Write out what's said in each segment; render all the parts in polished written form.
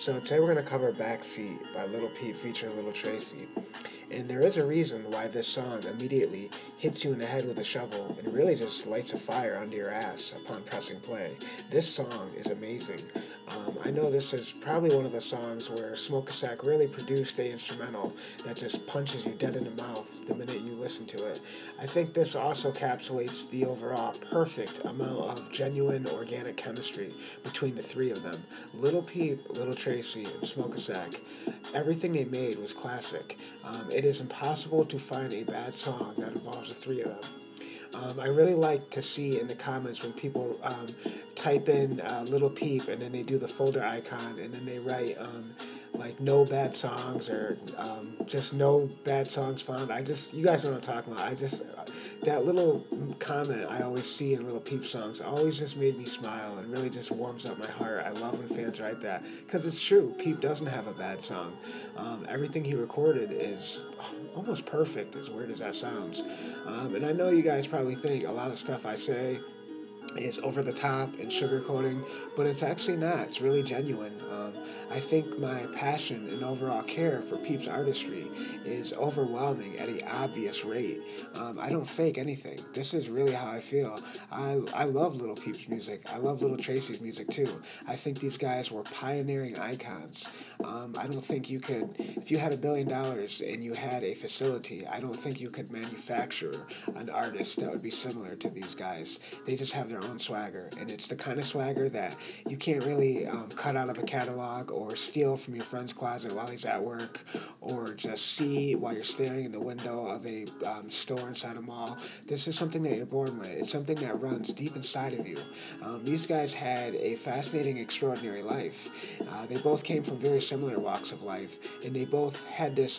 So today we're going to cover Backseat by Lil Peep featuring Lil Tracy. And there is a reason why this song immediately hits you in the head with a shovel and really just lights a fire under your ass upon pressing play. This song is amazing. I know this is probably one of the songs where Smoke a Sack really produced a instrumental that just punches you dead in the mouth the minute you listen to it. I think this also encapsulates the overall perfect amount of genuine organic chemistry between the three of them. Lil Peep, Lil Tracy, and Smoke a Sack. Everything they made was classic. It is impossible to find a bad song that involves the three of them. I really like to see in the comments when people type in Lil Peep and then they do the folder icon and then they write like no bad songs or just no bad songs found. You guys know what I'm talking about. That little comment I always see in Lil Peep songs always just made me smile and really just warms up my heart. I love when fans write that because it's true. Peep doesn't have a bad song. Everything he recorded is almost perfect, as weird as that sounds. And I know you guys probably think a lot of stuff I say is over the top and sugarcoating, but it's actually not. It's really genuine. I think my passion and overall care for Peep's artistry is overwhelming at an obvious rate. I don't fake anything. This is really how I feel. I love Lil Peep's music. I love Lil Tracy's music too. I think these guys were pioneering icons. I don't think you could, if you had $1 billion and you had a facility, I don't think you could manufacture an artist that would be similar to these guys. They just have their own swagger, and it's the kind of swagger that you can't really cut out of a catalog or steal from your friend's closet while he's at work, or just see while you're staring in the window of a store inside a mall. This is something that you're born with. It's something that runs deep inside of you. These guys had a fascinating, extraordinary life. They both came from very similar walks of life, and they both had this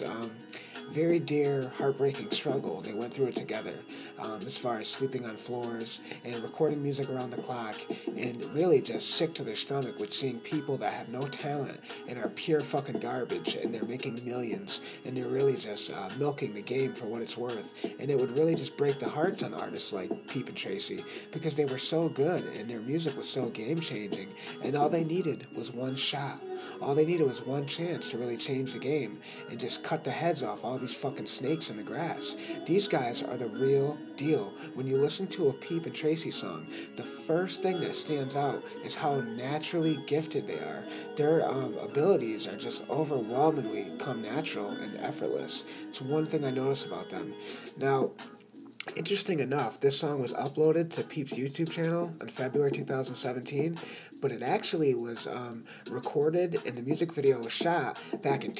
very dear, heartbreaking struggle. They went through it together, as far as sleeping on floors and recording music around the clock, and really just sick to their stomach with seeing people that have no talent and are pure fucking garbage, and they're making millions, and they're really just milking the game for what it's worth. And it would really just break the hearts on artists like Peep and Tracy because they were so good and their music was so game-changing, and all they needed was one shot. All they needed was one chance to really change the game and just cut the heads off all these fucking snakes in the grass. These guys are the real deal. When you listen to a Peep and Tracy song, the first thing that stands out is how naturally gifted they are. Their abilities are just overwhelmingly come natural and effortless. It's one thing I notice about them. Now, interesting enough, this song was uploaded to Peep's YouTube channel in February 2017, but it actually was recorded and the music video was shot back in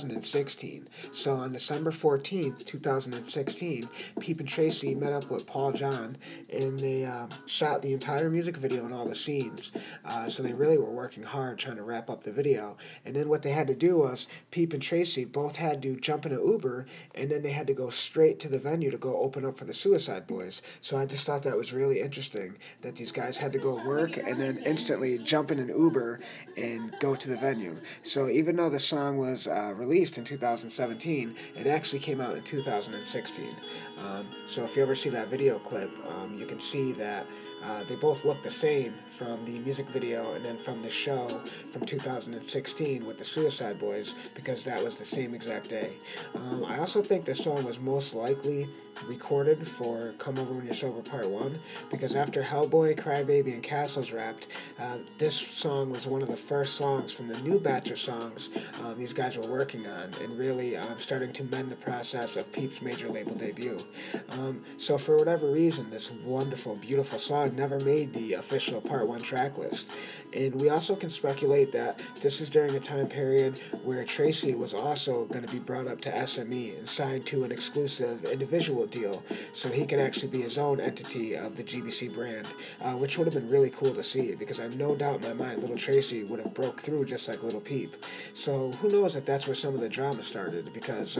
2016. So on December 14th, 2016, Peep and Tracy met up with Paul John and they shot the entire music video and all the scenes. So they really were working hard trying to wrap up the video. And then what they had to do was Peep and Tracy both had to jump in an Uber and then they had to go straight to the venue to go open up for the Suicide Boys. So I just thought that was really interesting that these guys had to go work and then instantly jump in an Uber and go to the venue. So even though the song was released in 2017, it actually came out in 2016. So if you ever see that video clip, you can see that they both look the same from the music video and then from the show from 2016 with the Suicide Boys because that was the same exact day. I also think this song was most likely recorded for Come Over When You're Sober Part 1 because after Hellboy, Crybaby, and Castles wrapped, this song was one of the first songs from the new batch of songs these guys were working on and really starting to mend the process of Peep's major label debut. So for whatever reason, this wonderful, beautiful song never made the official Part 1 track list. And we also can speculate that this is during a time period where Tracy was also going to be brought up to SME and signed to an exclusive individual deal so he could actually be his own entity of the GBC brand, which would have been really cool to see because I have no doubt in my mind Lil Tracy would have broke through just like Lil Peep. So who knows if that's where some of the drama started because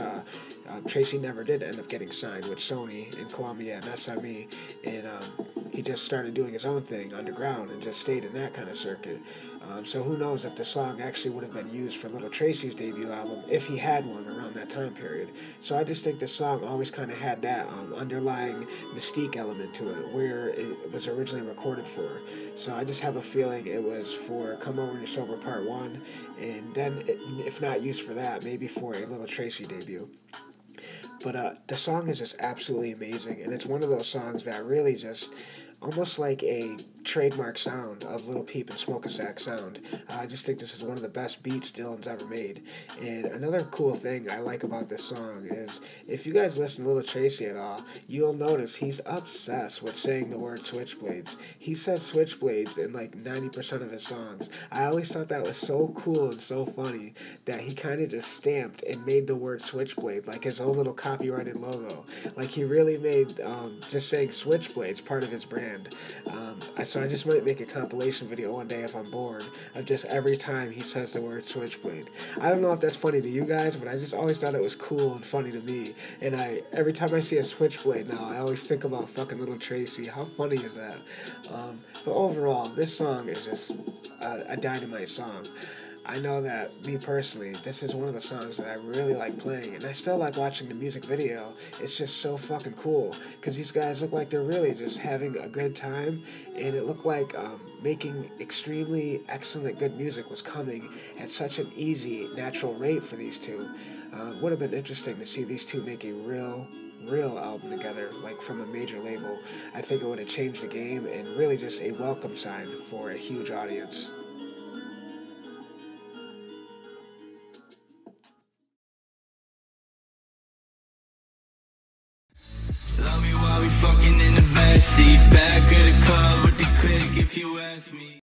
Tracy never did end up getting signed with Sony and Columbia and SME, and he just started started doing his own thing underground and just stayed in that kind of circuit. So who knows if the song actually would have been used for Little Tracy's debut album if he had one around that time period. So I just think the song always kind of had that underlying mystique element to it, where it was originally recorded for. So I just have a feeling it was for Come Over When You're Sober Part 1, and then, if not used for that, maybe for a Little Tracy debut. But the song is just absolutely amazing, and it's one of those songs that really just, almost like a trademark sound of Lil Peep and Smoke a Sack sound. I just think this is one of the best beats Dylan's ever made. And another cool thing I like about this song is, if you guys listen to Little Tracy at all, you'll notice he's obsessed with saying the word switchblades. He says switchblades in like 90% of his songs. I always thought that was so cool and so funny that he kind of just stamped and made the word switchblade like his own little copyrighted logo. Like he really made just saying switchblades part of his brand. So I just might make a compilation video one day if I'm bored of just every time he says the word switchblade. I don't know if that's funny to you guys, but I just always thought it was cool and funny to me. And every time I see a switchblade now, I always think about fucking Little Tracy. How funny is that? But overall, this song is just a dynamite song. I know that, me personally, this is one of the songs that I really like playing, and I still like watching the music video. It's just so fucking cool, because these guys look like they're really just having a good time, and it looked like making extremely excellent good music was coming at such an easy, natural rate for these two. Would have been interesting to see these two make a real album together, like from a major label. I think it would have changed the game, and really just a welcome sign for a huge audience. Love me while we fucking in the backseat, back of the club with the click if you ask me.